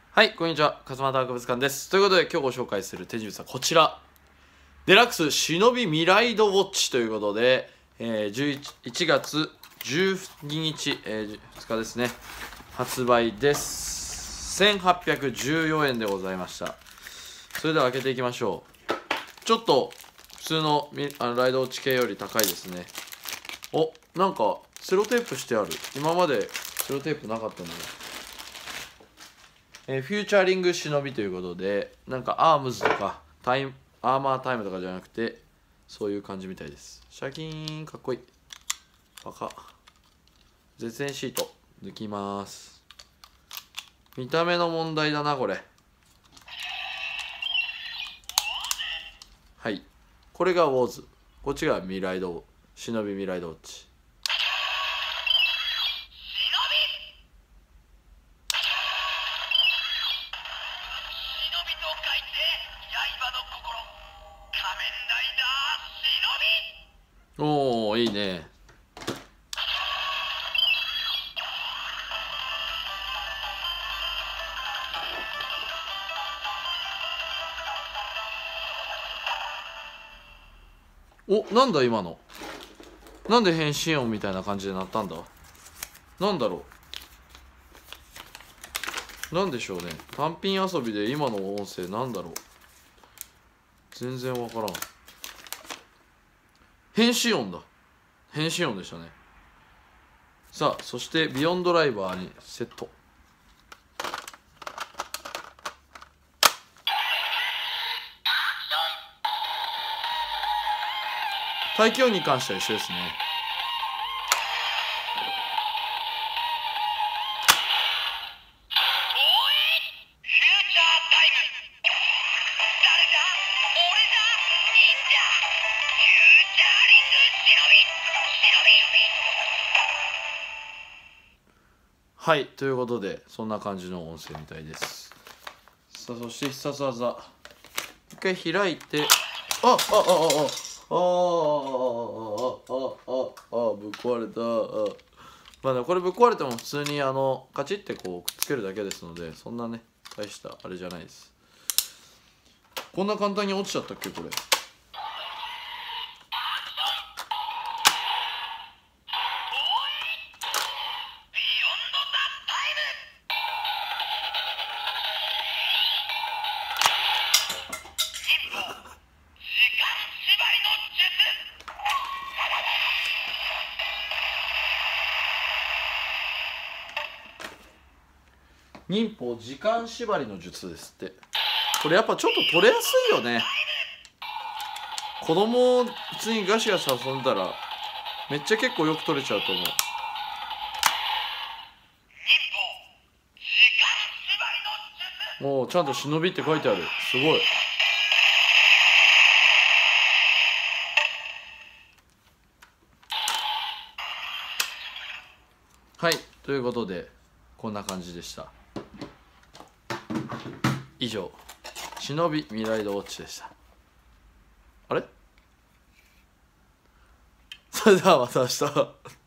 はい、こんにちは。勝俣博物館です。ということで、今日ご紹介する手術はこちら。デラックス忍びミライドウォッチということで、1月12日、2日ですね。発売です。1814円でございました。それでは開けていきましょう。ちょっと、普通のライドウォッチ系より高いですね。お、なんか、セロテープしてある。今までセロテープなかったので。フューチャリング忍びということで、なんかアームズとかアーマータイムとかじゃなくて、そういう感じみたいです。シャキーン、かっこいい。パカ。絶縁シート抜きます。見た目の問題だな、これ。はい、これがウォーズ、こっちがミライド忍びミライドウォッチ。おお、いいね。お、なんだ今の。なんで変身音みたいな感じで鳴ったんだ。なんだろう。なんでしょうね。単品遊びで今の音声なんだろう。全然わからん。変身音だ。変身音でしたね。さあ、そしてビヨンドライバーにセット。大気音に関しては一緒ですね。はい、ということでそんな感じの音声みたいです。さあ、そして必殺技一回開いて、ぶっ壊れた。まあね、これぶっ壊れても普通にカチッてこうくっつけるだけですので、そんなね大したあれじゃないです。こんな簡単に落ちちゃったっけこれ。忍法時間縛りの術ですって。これやっぱちょっと取れやすいよね。子供普通にガシガシ遊んだらめっちゃ結構よく取れちゃうと思う。もうちゃんと忍びって書いてある。すごい。はい、ということでこんな感じでした。以上、忍びミライドウォッチでした。あれそれではまた明日。